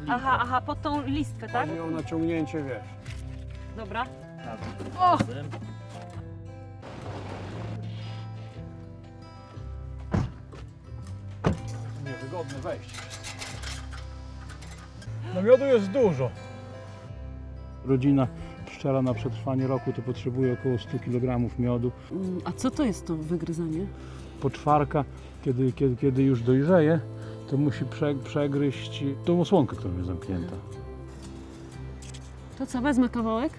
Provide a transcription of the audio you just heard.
Aha, aha, pod tą listwę, tak? Chodzi o naciągnięcie, wiesz. Dobra. O! Niewygodne wejście. No miodu jest dużo. Rodzina pszczela na przetrwanie roku to potrzebuje około 100 kg miodu. A co to jest to wygryzanie? Poczwarka, kiedy już dojrzeje, to musi przegryźć tą osłonkę, która jest zamknięta. To co, wezmę kawałek?